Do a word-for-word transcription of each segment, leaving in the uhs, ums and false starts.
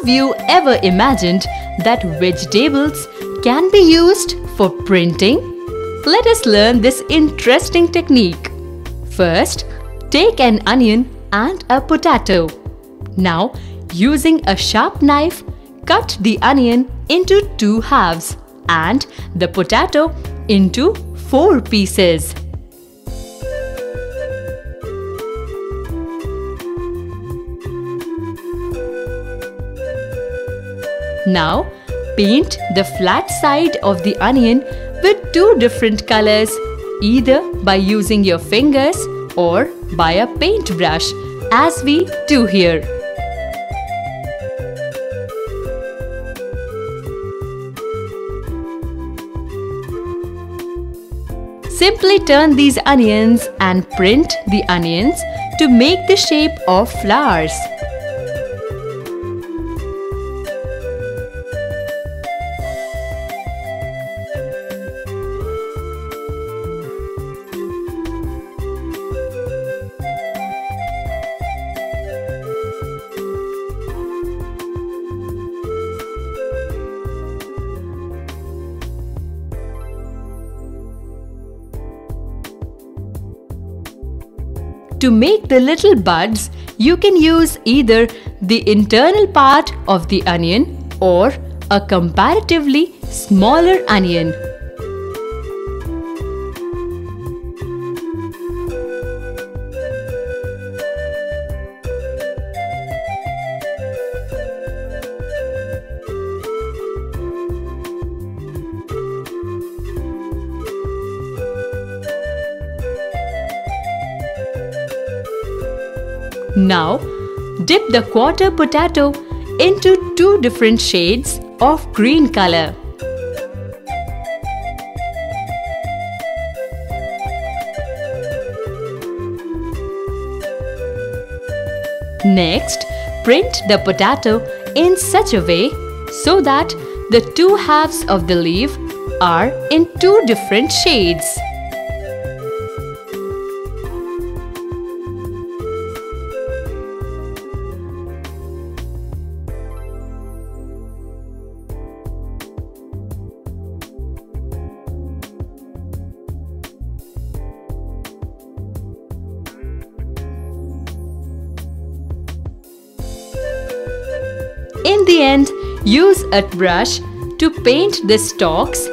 of you ever imagined that vegetables can be used for printing? Let us learn this interesting technique. First, take an onion and a potato. Now, using a sharp knife, cut the onion into two halves and the potato into four pieces. Now, paint the flat side of the onion with two different colors, either by using your fingers or by a paintbrush, as we do here. Simply turn these onions and print the onions to make the shape of flowers. To make the little buds, you can use either the internal part of the onion or a comparatively smaller onion. Now, dip the quarter potato into two different shades of green color. Next, print the potato in such a way so that the two halves of the leaf are in two different shades. In the end, use a brush to paint the stalks.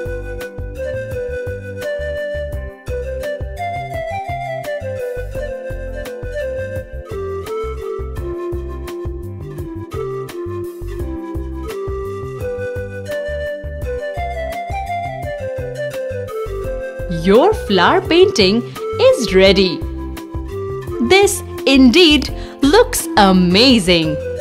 Your flower painting is ready. This indeed looks amazing.